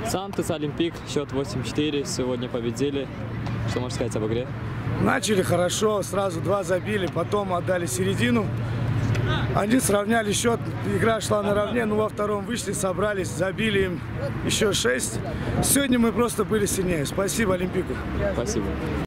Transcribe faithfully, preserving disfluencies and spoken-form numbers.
Сантос, Олимпик, счет восемь-четыре, сегодня победили. Что можно сказать об игре? Начали хорошо, сразу два забили, потом отдали середину. Они сравняли счет, игра шла наравне, но во втором вышли, собрались, забили им еще шесть. Сегодня мы просто были сильнее. Спасибо Олимпику. Спасибо.